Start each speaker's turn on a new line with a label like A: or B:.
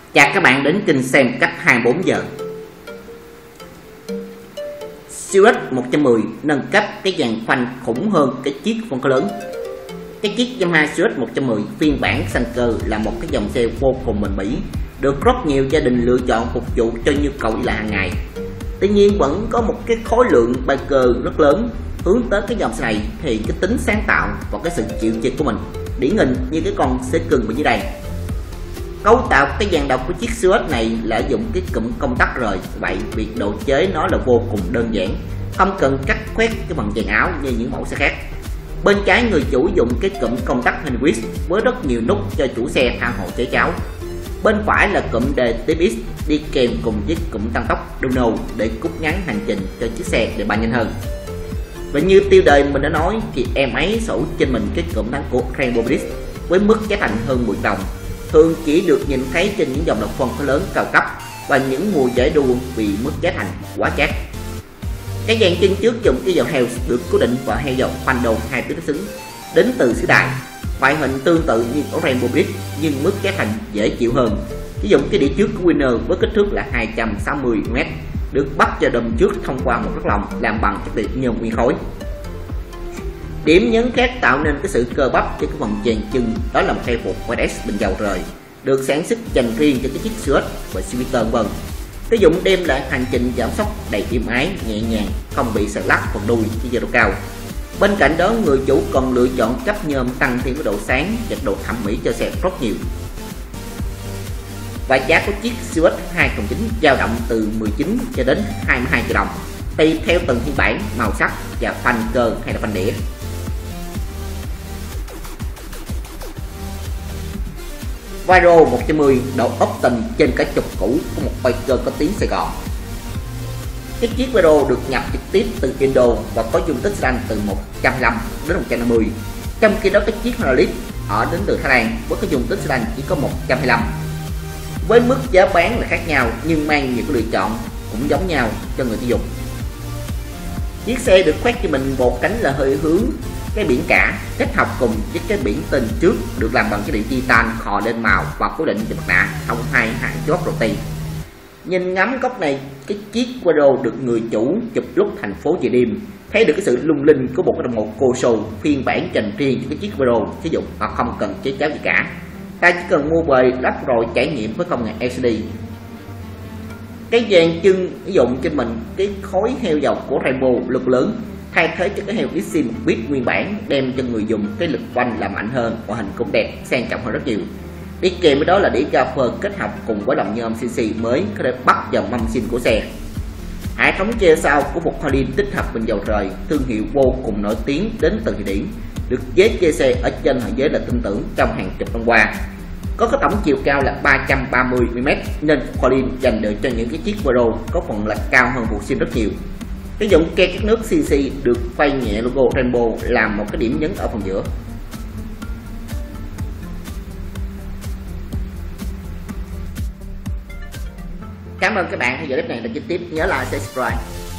A: Chào các bạn đến kênh xem cách 24 giờ. Siêu X 110 nâng cấp cái dàn phanh khủng hơn cái chiếc phân khối lớn. Cái chiếc Yamaha Siêu X 110 phiên bản xanh cơ là một cái dòng xe vô cùng bền bỉ, được rất nhiều gia đình lựa chọn phục vụ cho nhu cầu đi lại hàng ngày. Tuy nhiên vẫn có một cái khối lượng biker rất lớn. Hướng tới cái dòng xe này thì cái tính sáng tạo và cái sự chịu chơi của mình điển hình như cái con xe cưng bên dưới đây. Cấu tạo cái dàn độc của chiếc Siêu X này là dùng cái cụm công tắc rời, vậy việc độ chế nó là vô cùng đơn giản, không cần cắt khoét cái bằng dàn áo như những mẫu xe khác. Bên trái người chủ dùng cái cụm công tắc Henry với rất nhiều nút cho chủ xe tha hồ chế cháo. Bên phải là cụm đề TPX đi kèm cùng với cụm tăng tốc Dono để rút ngắn hành trình cho chiếc xe để bay nhanh hơn. Và như tiêu đề mình đã nói thì em ấy sở trên mình cái cụm thắng của Rainbow Bridge với mức giá thành hơn 10 đồng, thường chỉ được nhìn thấy trên những dòng độc phân khối lớn cao cấp và những mùa giải đua vì mức giá thành quá chát. Cái dàn chân trước dùng cái dòng heo được cố định và heo dòng phanh đầu 2 tuyến xứng đến từ xứ đài, ngoại hình tương tự như ở Rainbow Bridge nhưng mức giá thành dễ chịu hơn. Sử dụng cái đĩa trước của Winner với kích thước là 260mm, được bắt vào đùm trước thông qua một cái lồng làm bằng chất liệu nhôm nguyên khối. Điểm nhấn khác tạo nên cái sự cơ bắp cho cái phần chèn chân đó là một cây phục YS bình dầu rời, được sản xuất dành riêng cho cái chiếc Siêu X và Siêu Vito vân. Sử dụng đem lại hành trình giảm sóc đầy êm ái, nhẹ nhàng, không bị sờ lắc phần đuôi với nhiệt độ cao. Bên cạnh đó người chủ còn lựa chọn cấp nhôm tăng thêm cái độ sáng và độ thẩm mỹ cho xe rất nhiều. Và giá của chiếc Siêu X 2009 dao động từ 19 cho đến 22 triệu đồng, tùy theo từng phiên bản, màu sắc và phanh cơ hay là phanh đĩa. Viro 110 độ Opton trên cả chục cũ của một biker có tiếng Sài Gòn. Cái chiếc Viro được nhập trực tiếp từ Indo và có dung tích xăng từ 125 đến 150, trong khi đó cái chiếc Honda ở đến từ Thái Lan với cái dung tích xăng chỉ có 125. Với mức giá bán là khác nhau nhưng mang nhiều lựa chọn cũng giống nhau cho người tiêu dùng. Chiếc xe được khoét cho mình một cánh là hơi hướng cái biển cả kết hợp cùng với cái biển tên trước được làm bằng cái liệu titan khò lên màu và cố định cho mặt nạ thông hai hàng chốt roti. Nhìn ngắm góc này, cái chiếc Viro được người chủ chụp lúc thành phố về đêm, thấy được cái sự lung linh của một cái đồng hồ Coso phiên bản dành riêng cho cái chiếc Viro sử dụng mà không cần chế cháo gì cả. Ta chỉ cần mua về lắp rồi trải nghiệm với công nghệ LCD. Cái dàn chân sử dụng trên mình cái khối heo dọc của Rainbow lực lớn, thay thế cho cái heo XC một bit nguyên bản, đem cho người dùng cái lực phanh là mạnh hơn, ngoại hình cũng đẹp, sang trọng hơn rất nhiều. Đi kèm với đó là đĩa Gaffer kết hợp cùng với lồng nhôm CNC mới có thể bắt vào mâm xin của xe. Hệ thống che sau của một Harley tích hợp bình dầu rời, thương hiệu vô cùng nổi tiếng đến từ Thụy Điển, được giới che xe ở trên thế giới là tin tưởng trong hàng chục năm qua. Có cái tổng chiều cao là 330mm nên Harley dành được cho những cái chiếc Viro có phần là cao hơn bộ sim rất nhiều. Cái dụng ke các nước CNC được phay nhẹ logo Rainbow làm một cái điểm nhấn ở phần giữa. Cảm ơn các bạn theo dõi clip này, là trực tiếp nhớ like, subscribe.